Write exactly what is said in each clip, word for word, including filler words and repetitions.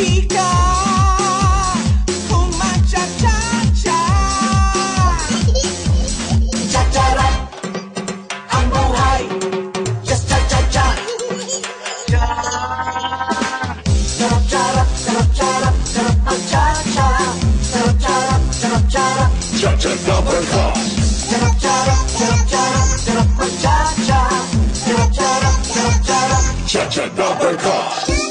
Wika, kumacha-cha-cha. Cha-cha-rap, ang buhay, just cha-cha-cha. Sarap-charap, sarap-charap, sarap mag-cha-cha. Sarap-charap, sarap-charap, Cha-cha double cup. sarap-charap, sarap-charap, sarap mag-cha-cha. Sarap-charap, sarap-charap. Cha-cha double cup.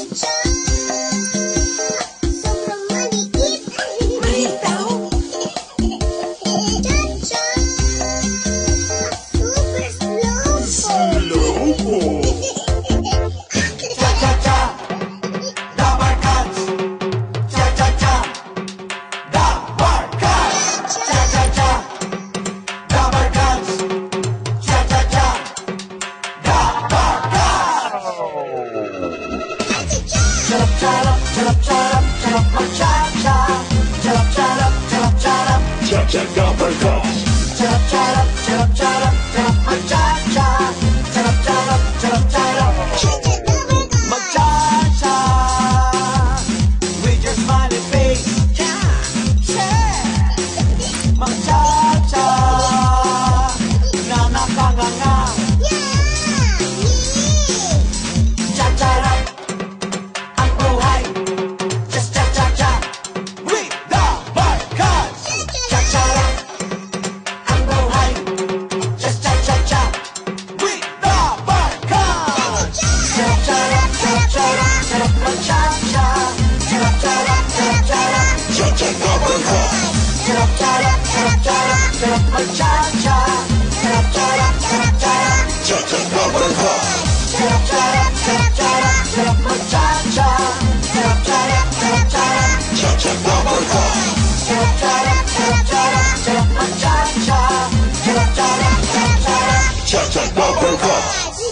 Cha-cha-cha, double cuts. Cha-cha-cha, double cuts. Cha-cha-cha, double cuts. Cha-cha-cha, double cuts. Charap-charap, charap-charap, charap mag-cha-cha. Charap-charap, charap-charap. Cha-cha double cup. Charap-charap, charap-charap, charap mag-cha-cha. Charap-charap, charap-charap. Mag-cha-cha with your smiley face. Mag-cha-cha na nakanganga. Cha-charap, ang buhay, just cha-cha-cha with the barkas. Cha-charap, ang buhay, just cha-cha-cha with the barkas. Charap-charap, charap-charap, charap mag-cha-cha. Charap-charap, charap-charap. Cha-cha double cup. Charap-charap, charap-charap, charap mag-cha-cha. Charap-charap, charap-charap. Cha-cha double cup. Charap-charap, charap-charap, charap mag-cha-cha. Charap-charap, charap-charap. Cha-cha double cup. Charap-charap, charap-charap, charap mag-cha-cha. Charap-charap, charap-charap. Cha-cha double cup.